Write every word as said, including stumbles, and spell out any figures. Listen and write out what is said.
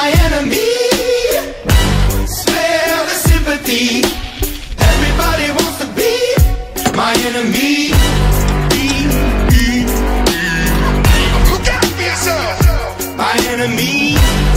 my enemy. Smell the sympathy. Everybody wants to be my enemy. Look out for yourself. My enemy.